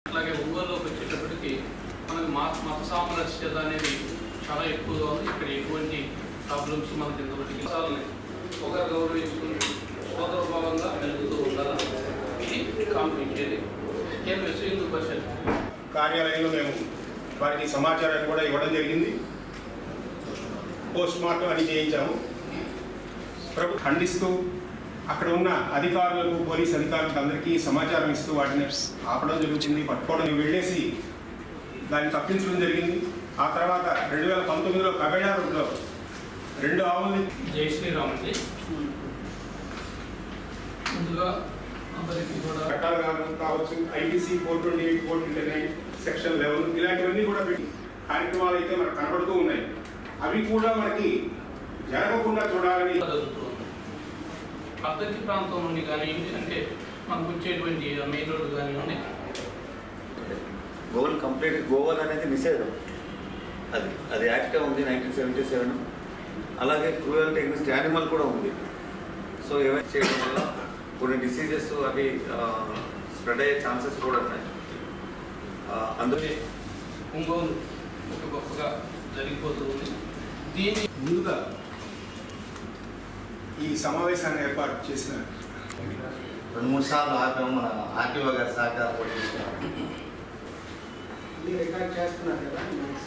అలాగే ఒంగోలులోకి వచ్చేటప్పటికి మనకు మత సామరస్యత అనేది చాలా ఎక్కువగా ఉంది. ఇక్కడ ఎటువంటి ప్రాబ్లమ్స్ మనకి ఇంతవరకు ఒకరు గౌరవించుకుని సోదరభావంగా వెలుగుతూ ఉండాలి. ఇది కాంపించేది కార్యాలయంలో మేము వారికి సమాచారాన్ని కూడా ఇవ్వడం జరిగింది. పోస్ట్ మార్టం అని చేయించాము. ప్రభుత్వం ఖండిస్తూ అక్కడ ఉన్న అధికారులకు, పోలీస్ అధికారులకు అందరికీ సమాచారం ఇస్తూ వాటిని ఆపడం జరుగుతుంది. పట్టుకోవడం వెళ్ళేసి దాన్ని తప్పించడం జరిగింది. ఆ తర్వాత 2019లో కబేడా రోడ్లో 2 ఆవుల్ని జై శ్రీరామ్ అండి. ముందుగా అందరికీ కూడా చట్టాలు కావచ్చు, ఐటీసీ 428, 429 సెక్షన్ 11 ఇలాంటివన్నీ కూడా పెట్టి కార్యక్రమాలు అయితే మనకు కనబడుతూ ఉన్నాయి. అవి కూడా మనకి జరగకుండా చూడాలని అద్దెకి ప్రాంతం నుండి కానివ్వండి, అంటే మనకు వచ్చేటువంటి మెయిన్ రోడ్డు కానివ్వండి. గోవల్ కంప్లీట్ గోవల్ అనేది నిషేధం. అది యాక్ట్గా ఉంది 1977. అలాగే క్రూయల్టీ అగెన్స్ట్ యానిమల్ కూడా ఉంది. సో ఏమైనా చేయడం వల్ల కొన్ని డిసీజెస్ అవి స్ప్రెడ్ అయ్యే ఛాన్సెస్ కూడా ఉన్నాయి. అందుకే ఒంగోలు ఒక గొప్పగా జరిగిపోతూ ఉంది. దీన్ని ముందుగా ఈ సమావేశాన్ని ఏర్పాటు చేసిన 2-3 సార్లు ఆపాము. మన ఆర్టీఓ గారి సహకారం కూడా తీసుకున్నాం. రికార్డ్ చేస్తున్నారు కదా.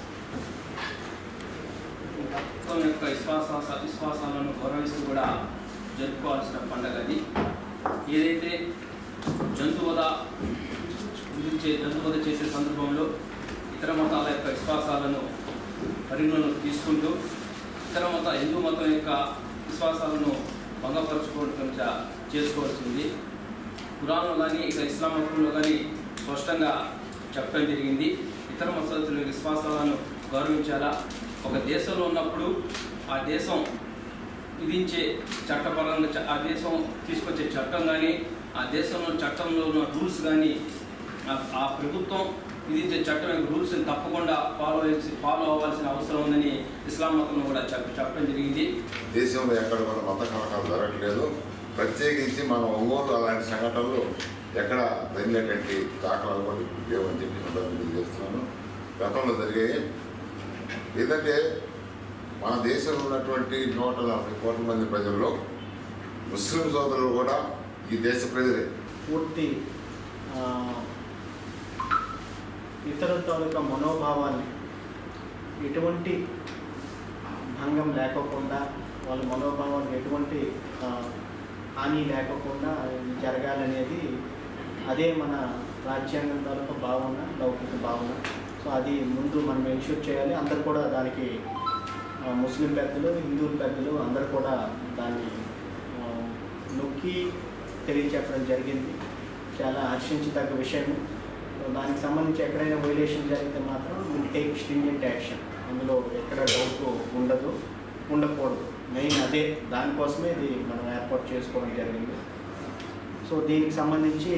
తన యొక్క విశ్వాసాలను గౌరవిస్తూ కూడా జరుపుకోవాల్సిన పండుగ అది. ఏదైతే జంతువధ చేసే సందర్భంలో ఇతర మతాల యొక్క విశ్వాసాలను పరిగణలోకి తీసుకుంటూ హిందూ మతం యొక్క విశ్వాసాలను భంగపరచుకోవడం చేసుకోవాల్సింది. ఖురాన్లో కానీ ఇక ఇస్లాం మతంలో కానీ స్పష్టంగా చెప్పడం జరిగింది. ఇతర మతాల విశ్వాసాలను గౌరవించాలా. ఒక దేశంలో ఉన్నప్పుడు ఆ దేశం విధించే చట్టపరంగా ఆ దేశం తీసుకొచ్చే చట్టం కానీ, ఆ దేశంలో చట్టంలో ఉన్న రూల్స్ కానీ, ఆ ప్రభుత్వం విధించే చట్టం యొక్క రూల్స్ని తప్పకుండా ఫాలో అవ్వాల్సిన అవసరం ఉందని ఇస్లాం మతంలో కూడా చెప్పడం జరిగింది. దేశంలో ఎక్కడ కూడా మత కలహాలు జరగట్లేదు. ప్రత్యేకించి మన ఒంగోలు అలాంటి సంఘటనలు ఎక్కడ జరిగినటువంటి దాఖలాలు కూడా లేవని చెప్పి చేస్తున్నాను. గతంలో జరిగాయి. ఏదంటే మన దేశంలో ఉన్నటువంటి 140 కోట్ల మంది ప్రజల్లో ముస్లిం సోదరులు కూడా ఈ దేశ ప్రజలే. పూర్తి ఇతరుల తాలూకా మనోభావాన్ని ఎటువంటి భంగం లేకోకుండా, వాళ్ళ మనోభావాన్ని ఎటువంటి హాని లేకోకుండా జరగాలనేది అదే మన రాజ్యాంగం తాలూకా భావన, లౌకిక భావన. సో అది ముందు మనం ఎన్ష్యూర్ చేయాలి. అందరు కూడా దానికి ముస్లిం పెద్దలు, హిందువుల పెద్దలు అందరు కూడా దాన్ని నొక్కి తెలియచెప్పడం జరిగింది. చాలా హర్షించదగ్గ విషయం. దానికి సంబంధించి ఎక్కడైనా వైలేషన్ జరిగితే మాత్రం విల్ టేక్ స్ట్రింజెంట్ యాక్షన్. అందులో ఎక్కడ డౌట్ ఉండకూడదు. మెయిన్ అదే, దానికోసమే ఇది మనం ఏర్పాటు చేసుకోవడం జరిగింది. సో దీనికి సంబంధించి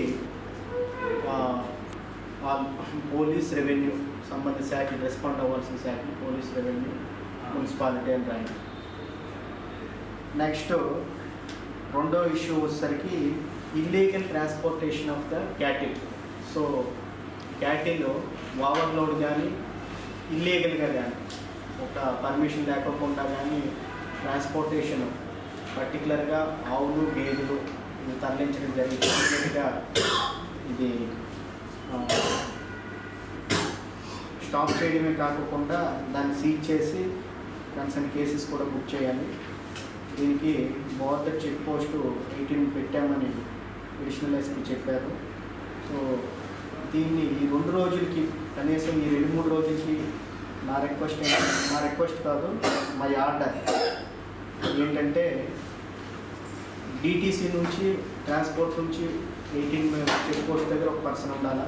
పోలీస్, రెవెన్యూ సంబంధిత శాఖలు రెస్పాండ్ అవ్వాల్సిన శాఖలు police, revenue, municipality and railway. Next రెండో ఇష్యూ వచ్చేసరికి illegal transportation of the cattle. So cattle overload కానీ, ఇల్లీగల్గా కానీ, ఒక పర్మిషన్ లేకోకుండా కానీ ట్రాన్స్పోర్టేషన్, పర్టికులర్గా ఆవులు, గేదెలు తరలించడం జరిగింది. ఇది స్టాప్ చేయడమే కాకుండా దాన్ని సీజ్ చేసి కన్సర్న్ కేసెస్ కూడా బుక్ చేయాలి. దీనికి బోర్డర్ చెక్ పోస్టు 18 పెట్టామని అడిషనల్ ఎస్పీ చెప్పారు. సో దీన్ని ఈ 2 రోజులకి, కనీసం ఈ 2-3 రోజులకి నా రిక్వెస్ట్ కాదు, మై ఆర్డర్ ఏంటంటే డిటీసీ నుంచి, ట్రాన్స్పోర్ట్ నుంచి 18 చెక్ పోస్ట్ దగ్గర ఒక పర్సన్ ఉండాలా.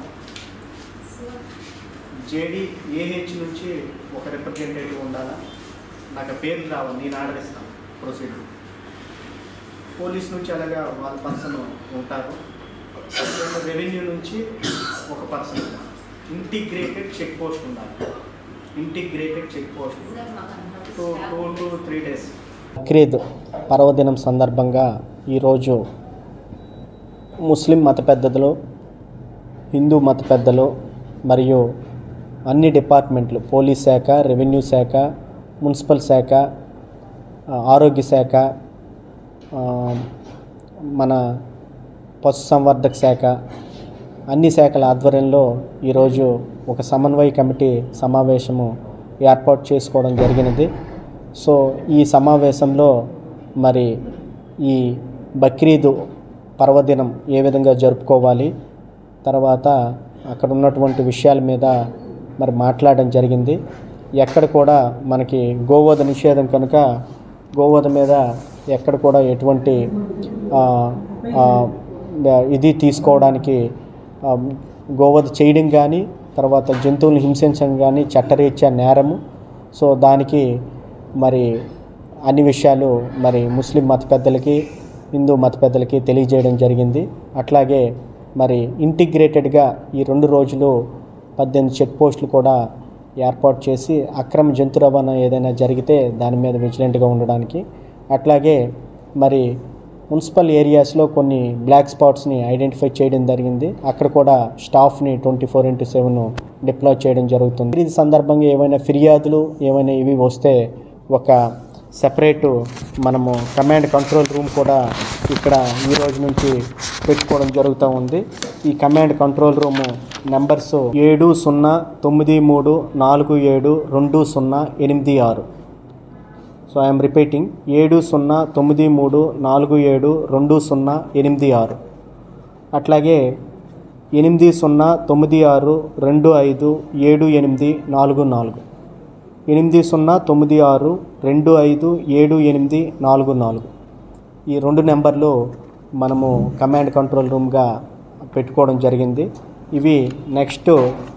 ఏహెచ్ నుంచి ఒక రిప్రజెంటేటివ్ ఉండాలా. నాకు పేర్లు రావాలి, నేను ఆర్డర్ ఇస్తాను ప్రొసీజర్. పోలీస్ నుంచి అలాగా వాళ్ళ పర్సన్ ఉంటారు. రెవెన్యూ నుంచి ఒక పర్సన్ ఉండాలి. ఇంటిగ్రేటెడ్ చెక్ పోస్ట్ ఉండాలి. Integrated check post 2 to 3 days. Bakrid పర్వదినం సందర్భంగా ఈరోజు ముస్లిం మత పెద్దలు, హిందూ మత పెద్దలు మరియు అన్ని డిపార్ట్మెంట్లు, పోలీస్ శాఖ, రెవెన్యూ శాఖ, మున్సిపల్ శాఖ, ఆరోగ్య శాఖ, మన పశుసంవర్ధక శాఖ, అన్ని శాఖల ఆధ్వర్యంలో ఈరోజు ఒక సమన్వయ కమిటీ సమావేశము ఏర్పాటు చేసుకోవడం జరిగినది. సో ఈ సమావేశంలో మరి ఈ బక్రీద్ పర్వదినం ఏ విధంగా జరుపుకోవాలి, తర్వాత అక్కడ ఉన్నటువంటి విషయాల మీద మరి మాట్లాడడం జరిగింది. ఎక్కడ కూడా మనకి గోవధ నిషేధం కనుక గోవధ మీద ఎక్కడ కూడా ఎటువంటి ఇది తీసుకోవడానికి, గోవధ చేయడం కానీ తర్వాత జంతువులను హింసించడం కానీ చట్టరీత్యా నేరము. సో దానికి మరి అన్ని విషయాలు మరి ముస్లిం మత పెద్దలకి, హిందూ మత పెద్దలకి తెలియజేయడం జరిగింది. అట్లాగే మరి ఇంటిగ్రేటెడ్గా ఈ 2 రోజులు 18 చెక్ పోస్టులు కూడా ఏర్పాటు చేసి అక్రమ జంతు రవాణా ఏదైనా జరిగితే దాని మీద విజిలెంట్గా ఉండడానికి, అట్లాగే మరి మున్సిపల్ ఏరియాస్లో కొన్ని బ్లాక్ స్పాట్స్ని ఐడెంటిఫై చేయడం జరిగింది. అక్కడ కూడా స్టాఫ్ని 24/7 డిప్లాయ్ చేయడం జరుగుతుంది. ఈ సందర్భంగా ఏమైనా ఫిర్యాదులు ఏమైనా ఇవి వస్తే ఒక సెపరేటు మనము కమాండ్ కంట్రోల్ రూమ్ కూడా ఇక్కడ ఈ రోజు నుంచి పెట్టుకోవడం జరుగుతూ ఉంది. ఈ command control room numbers 7093472086. So I'm repeating 7093472086. అట్లాగే 8096257844 8096257844. ఈ 2 నెంబర్లు మనము కమాండ్ కంట్రోల్ రూమ్గా పెట్టుకోవడం జరిగింది. ఇవి నెక్స్ట్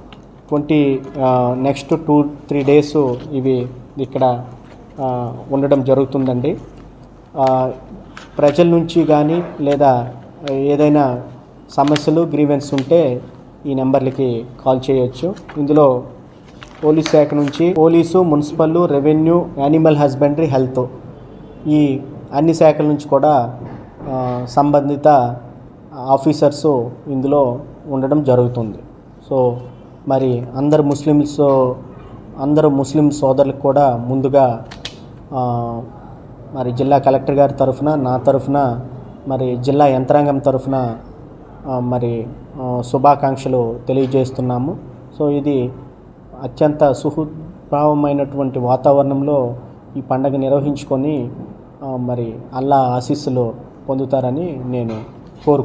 2-3 డేస్ ఇవి ఇక్కడ ఉండడం జరుగుతుందండి. ప్రజల నుంచి కానీ లేదా ఏదైనా సమస్యలు, గ్రీవెన్స్ ఉంటే ఈ నెంబర్లకి కాల్ చేయొచ్చు. ఇందులో పోలీస్ శాఖ నుంచి police, municipal, revenue, animal husbandry, health ఈ అన్ని శాఖల నుంచి కూడా సంబంధిత ఆఫీసర్సు ఇందులో ఉండడం జరుగుతుంది. సో మరి అందరు ముస్లిం సోదరులకు కూడా ముందుగా మరి జిల్లా కలెక్టర్ గారి తరఫున, నా తరఫున, మరి జిల్లా యంత్రాంగం తరఫున మరి శుభాకాంక్షలు తెలియజేస్తున్నాము. సో ఇది అత్యంత సుహృద్భావమైనటువంటి వాతావరణంలో ఈ పండుగ నిర్వహించుకొని మరి అల్లా ఆశీస్సులు పొందుతారని నేను కోరుకుంటున్నాను.